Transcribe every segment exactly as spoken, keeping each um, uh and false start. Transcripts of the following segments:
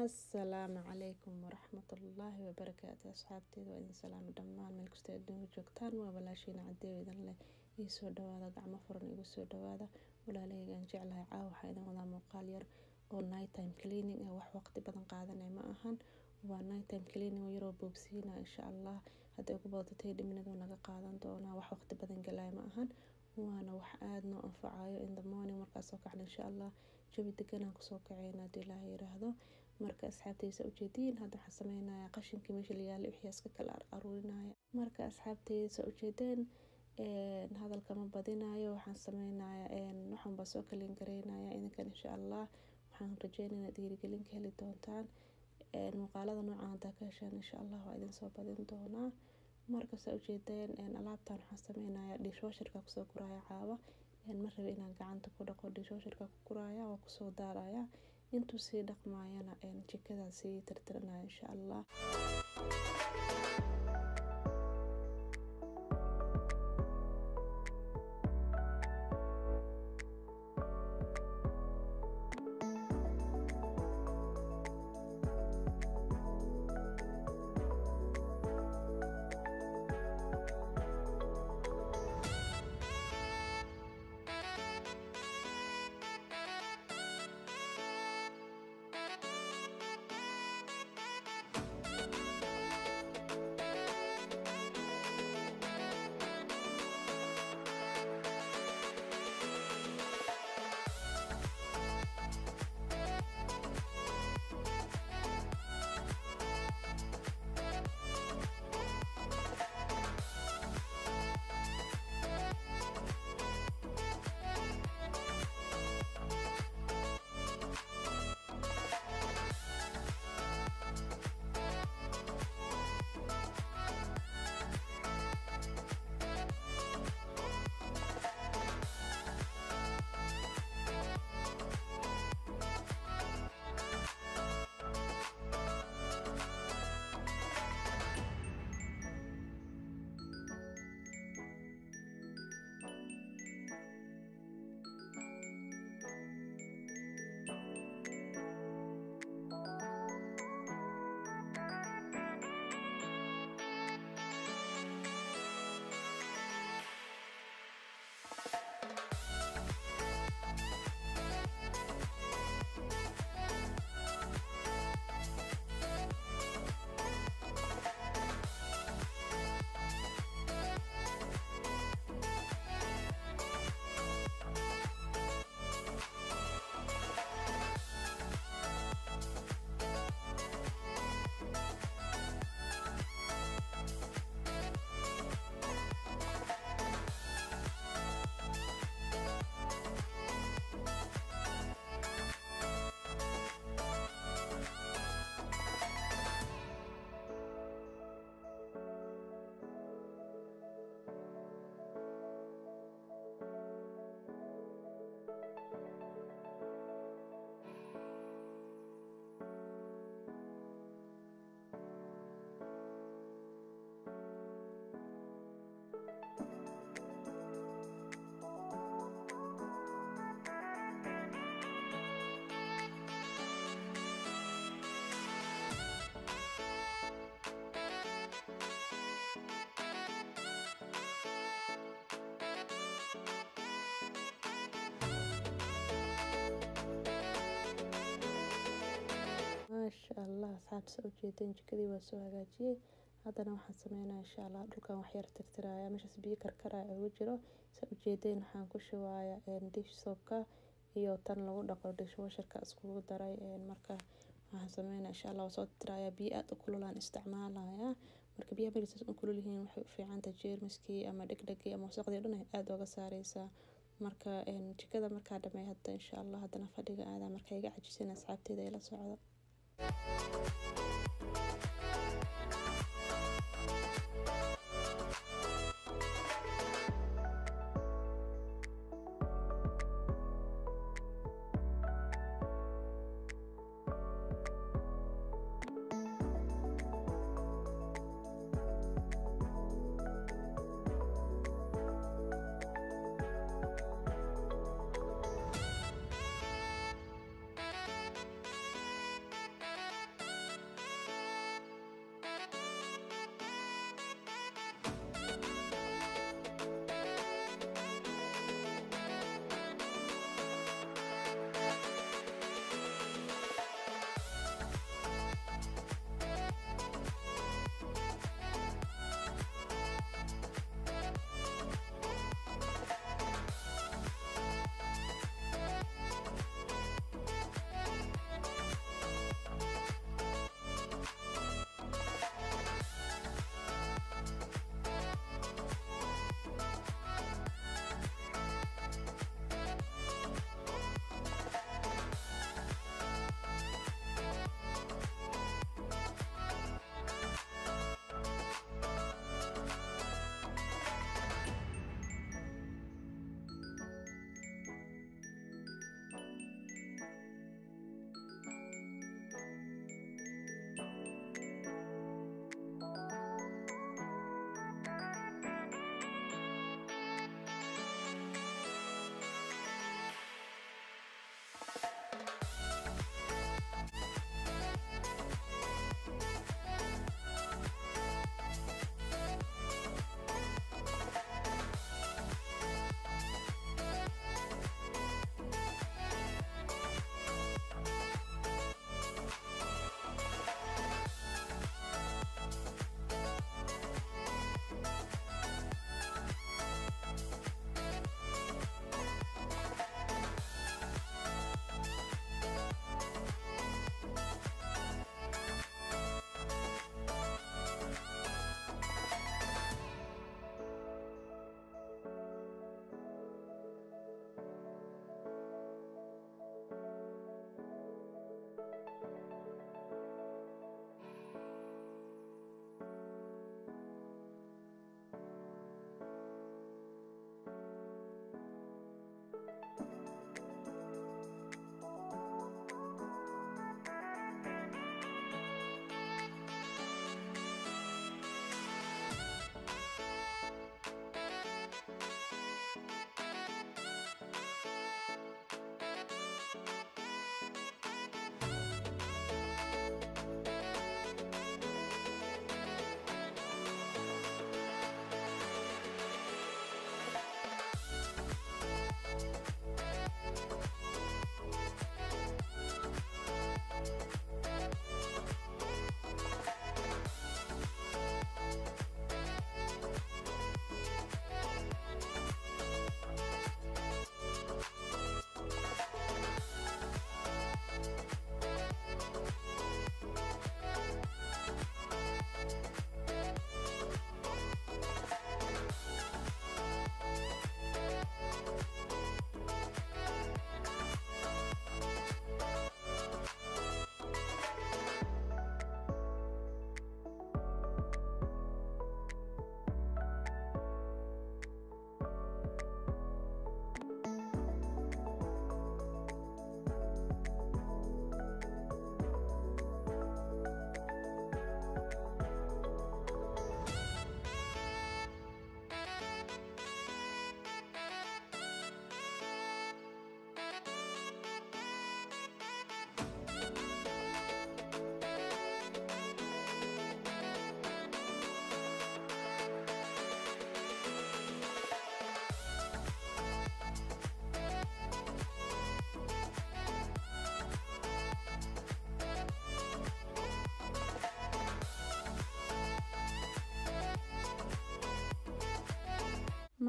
السلام عليكم ورحمة الله وبركاته أصحابتي وإذن سلام دمان ملك استدين وجوكتان وبلاشين عدي وإذن له يسوع دوادا قعمة فرن يسوع دوادا ولا ليه جعلها عاو حيدا ولا مقالير أو نايت تايم كلينينج أو وقت بدن قاعدنا ما أهان ونايت تايم كلينينج ويرو بوبسينا إن شاء الله هذا يقبل تتهدي من دونا قاعدن دونا وقت بدن قلاي ما أهان وانا wax aad noo anfacayo in the morning markaas soo kacna insha Allah jawi degan aan ku soo kacayna hadii Ilaahay yiraahdo marka asxaabtayda u jeedin hadda waxaan sameeynaa qashinka meesha la yaalo wixii iska kala aruurinaya marka asxaabtayda u jeedin een hadalka ma badinayo waxaan sameeynaa een waxaan ba soo kala gareynaya idinkan insha Allah waxaan rajeynayaa dhiirigelin ka heli doontaan een muuqaalada noocan ta ka heshaan insha Allah waa idin soo badin doonaa marka soo jeedeen een alaabtan waxaan sameeynaa dishwasherka ku soo guraya caawa een ma rabo inaan gacanta ku dhaqo dishwasherka ku guraya oo ku soo daaraya intuu si dhaqmaayana een jikada si tirtiranaya insha Allah شاء الله أصحاب سوجيتين جكدي وسوهاجي هذا أنا وحن سمينا إن شاء الله دول كان وحير تكترايا مش سبيكر كراي وجرو سوجيتين وحن كشوايا إن ديش سوكا iyo tan lagu dhaqo dishwasherka isku daray een marka waxaan sameeynaa insha Allah soo tiraya biyo aad u kululaan isticmaalaya marka biyo bariis u kulul yihiin waxay u fiican tahay jeermiskii ama dhagdhagii ama wasaqdii dhan aad uga saareysa marka een jikada marka dhamay hadda insha Allah hadana fadhiga aada marka iga cajisan asxaabteeda ila socdo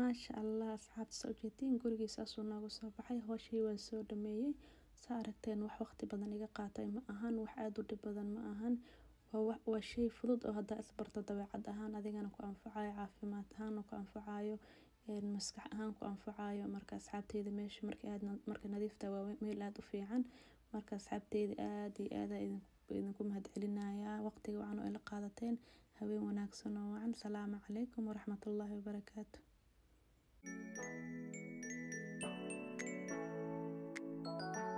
maasha allah asxaabta soo jeedin gurigiisa asuu noogu soo baxay hooshii waan soo dhameeyay saa aragteen wax waqti badan iga qaatay ma ahan wax aad u dhib badan ma ahan waa waa shay fudud oo hadda isbarto dabeecad ahaan adigana ku anfacayo caafimaad ahaan ku anfacayo een maskax ahaan ku anfacayo marka asxaabteeda meesha markii aad marka nadiifta waa meel aad u fiican marka asxaabteeda aad iyo aad idinku mahadcelinaya waqtiga wacan oo ila qaadateen habeen wanaagsan oo wacan salaamu calaykum waraxmatullaahi wabarakaatuh.